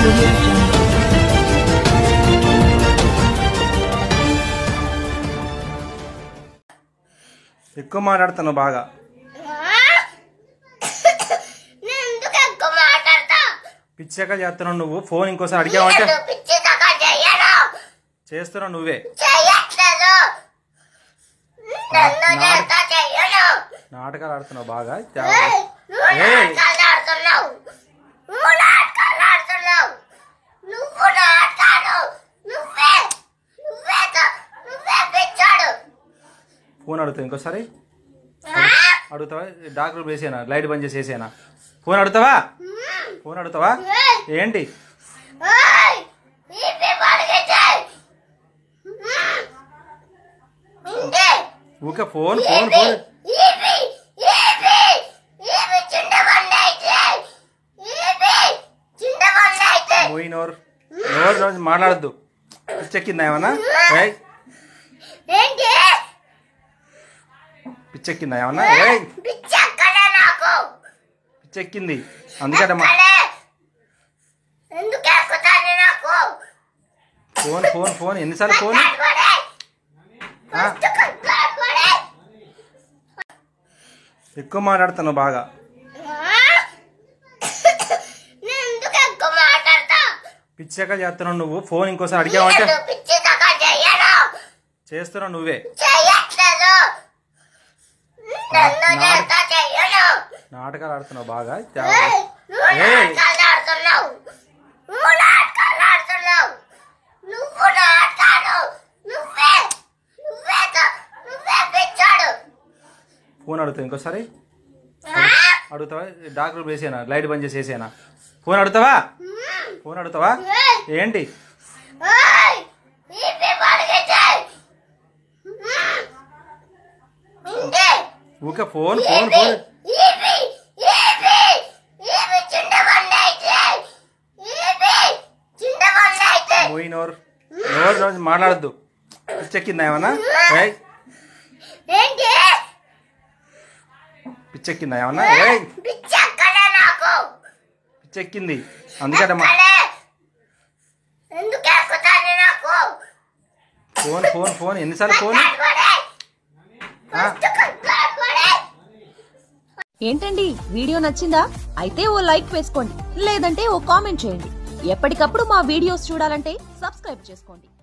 ఎక్కువ మాట్లాడుతున్నావు బాగా. పిచ్చగా చేస్తున్నావు నువ్వు. ఫోన్ ఇంకోసారి అడిగావంటే చేస్తున్నావు నువ్వే. నాటకాలు ఆడుతున్నావు బాగా. ఫోన్ అడుగుతావు ఇంకోసారి అడుగుతావా? డాక్టర్ వేసేనా? లైట్ బంద్ చేసి వేసేనా? ఫోన్ అడుగుతావా? ఫోన్ అడుగుతావా? ఏంటి ఊకే ఫోన్ ఫోన్ ఫోన్ నోరు నోరు మాట్లాడద్దు. పిచ్చెక్కిందా ఏమన్నా? పిచ్చెక్కిందా ఏమన్నా? పిచ్చెక్కింది అందుకటమ్మా. ఫోన్ ఫోన్ ఫోన్ ఎన్నిసార్లు ఫోన్? ఎక్కువ మాట్లాడుతున్నావు బాగా. పిచ్చగా చేస్తున్నావు నువ్వు. ఫోన్ ఇంకోసారి అడిగావంటే చేస్తున్నావు నువ్వే. నాటకాలు ఆడుతున్నావు బాగా. ఫోన్ అడుగుతావు ఇంకోసారి అడుగుతావా? డాక్టర్ వేసేనా? లైట్ బంద్ చేసి వేసేనా? ఫోన్ అడుగుతావా? ఫోన్ అడుగుతావా? ఏంటి ఊకే ఫోన్ ఫోన్ ఫోన్ నోరు నోరు మాట్లాడద్దు. పిచ్చెక్కిందా ఏమన్నా? పిచ్చెక్కిందా ఏమన్నా? పిచ్చెక్కింది అందుకటమ్మా. ఫోన్ ఫోన్ ఫోన్ ఎన్నిసార్లు ఫోన్? ఏంటండి వీడియో నచ్చిందా? అయితే ఓ లైక్ వేసుకోండి, లేదంటే ఓ కామెంట్ చేయండి. ఎప్పటికప్పుడు మా వీడియోస్ చూడాలంటే సబ్స్క్రైబ్ చేసుకోండి.